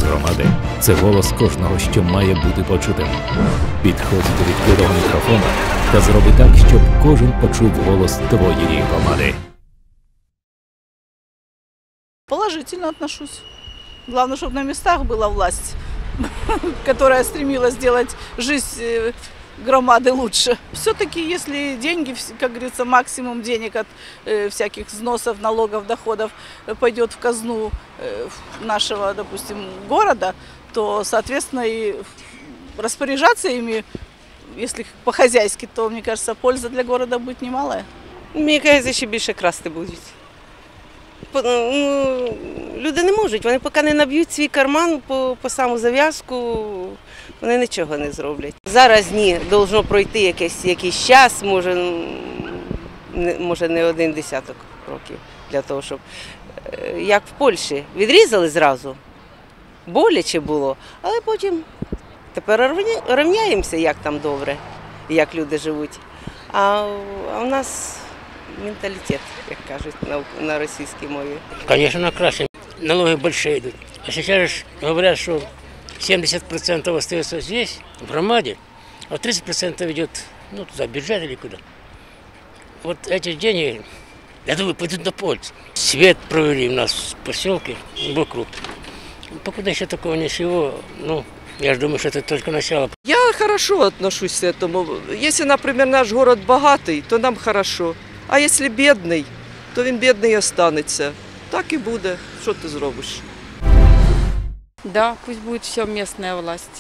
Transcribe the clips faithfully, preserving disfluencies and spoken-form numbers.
громади – це голос кожного, що має бути почутим. Підходь до відкритого мікрофона та зроби так, щоб кожен почув голос твоєї громади. Положительно отношусь. Главное, чтобы на местах была власть, которая стремилась сделать жизнь громады лучше. Все-таки, если деньги, как говорится, максимум денег от э, всяких взносов, налогов, доходов пойдет в казну э, нашего, допустим, города, то, соответственно, и распоряжаться ими, если по-хозяйски, то, мне кажется, польза для города будет немалая. Мені кажеться, ще більше красти будуть. Ну, люди не можуть, вони поки не наб'ють свій карман по, по саму зав'язку, вони нічого не зроблять. Зараз ні, должно пройти якийсь, якийсь час, може, не, може не один десяток років, для того, щоб, як в Польщі, відрізали зразу, боляче було, але потім тепер рівняємося, як там добре, як люди живуть. А, а у нас менталитет, как кажут на, на российской мове. Конечно, на краще. Налоги большие идут. А сейчас же говорят, что семьдесят процентов остается здесь, в громаде, а тридцать процентов идет, ну, туда, в бюджет или куда. Вот эти деньги, я думаю, пойдут на пользу. Свет провели у нас в поселке вокруг. Покуда еще такого ничего, ну, я же думаю, что это только начало. Я хорошо отношусь к этому. Если, например, наш город богатый, то нам хорошо. А якщо бідний, то він бідний і останеться. Так і буде. Що ти зробиш? Да, пусть будет все местная власть.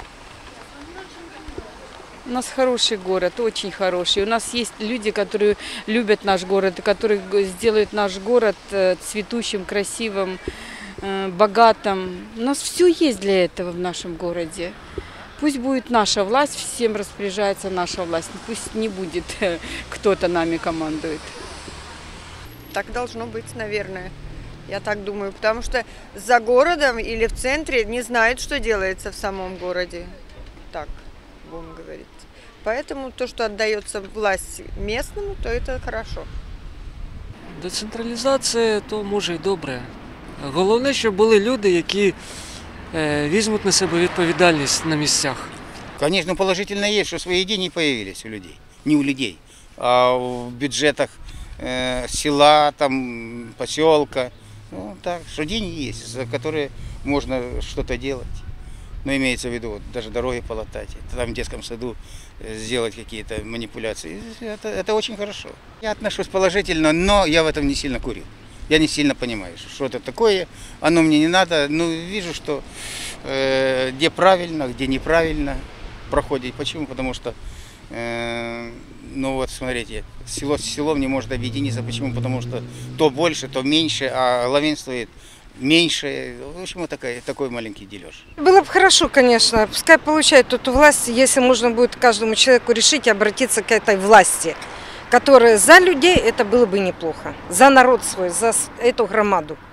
У нас хороший город, очень хороший. У нас есть люди, которые любят наш город, которые сделают наш город цветущим, красивым, богатым. У нас все есть для этого в нашем городе. Пусть будет наша власть, всем распоряжается наша власть. Пусть не будет кто-то нами командует. Так должно быть, наверное. Я так думаю, потому что за городом или в центре не знают, что делается в самом городе. Так, будем говорить. Поэтому то, что отдается власть местному, то это хорошо. Децентралізація, то може й добре. Головне, щоб були люди, які візьмуть на себе відповідальність на місцях. Конечно, положительно есть, что свои деньги появились у людей. Не у людей, а в бюджетах э, села, там, поселка. Ну, так, что деньги есть, за которые можно что-то делать. Но имеется в виду, вот, даже дороги полатать, там в детском саду сделать какие-то манипуляции. Это, это очень хорошо. Я отношусь положительно, но я в этом не сильно курил. Я не сильно понимаю, что это такое, оно мне не надо. Ну, вижу, что э, где правильно, где неправильно проходит. Почему? Потому что, э, ну вот, смотрите, село с селом не может объединиться. Почему? Потому что то больше, то меньше, а главенствует меньше. В общем, вот такой, такой маленький дележ. Было бы хорошо, конечно. Пускай получает эту власть, если можно будет каждому человеку решить обратиться к этой власти, которая за людей, это было бы неплохо. За народ свой, за эту громаду.